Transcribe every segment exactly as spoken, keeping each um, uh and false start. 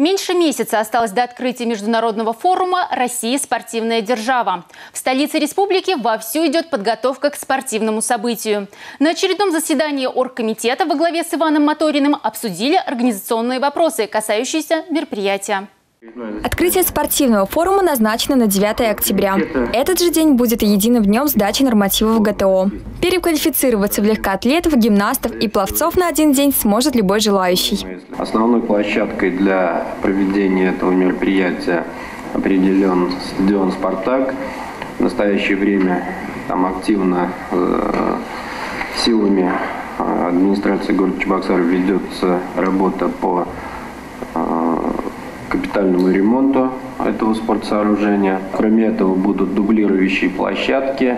Меньше месяца осталось до открытия международного форума «Россия – спортивная держава». В столице республики вовсю идет подготовка к спортивному событию. На очередном заседании оргкомитета во главе с Иваном Моториным обсудили организационные вопросы, касающиеся мероприятия. Открытие спортивного форума назначено на девятое октября. Этот же день будет и единым днем сдачи нормативов ГТО. Переквалифицироваться в легкоатлетов, гимнастов и пловцов на один день сможет любой желающий. Основной площадкой для проведения этого мероприятия определен стадион «Спартак». В настоящее время там активно э, силами администрации города Чебоксары ведется работа по э, капитальному ремонту этого спортсооружения. Кроме этого будут дублирующие площадки.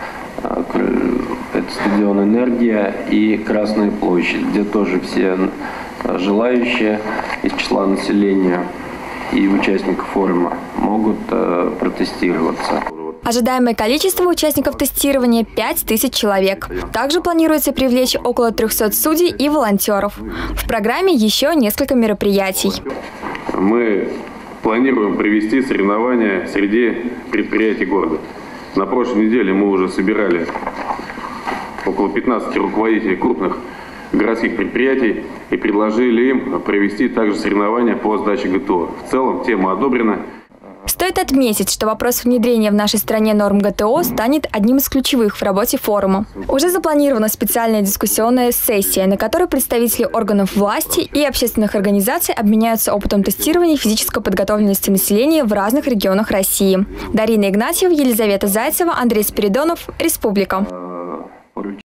Это стадион «Энергия» и Красная площадь, где тоже все желающие из числа населения и участников форума могут протестироваться. Ожидаемое количество участников тестирования – пять тысяч человек. Также планируется привлечь около трёхсот судей и волонтеров. В программе еще несколько мероприятий. Мы планируем провести соревнования среди предприятий города. На прошлой неделе мы уже собирали около пятнадцати руководителей крупных городских предприятий и предложили им провести также соревнования по сдаче ГТО. В целом тема одобрена. Стоит отметить, что вопрос внедрения в нашей стране норм ГТО станет одним из ключевых в работе форума. Уже запланирована специальная дискуссионная сессия, на которой представители органов власти и общественных организаций обменяются опытом тестирования физической подготовленности населения в разных регионах России. Дарина Игнатьева, Елизавета Зайцева, Андрей Спиридонов, Республика.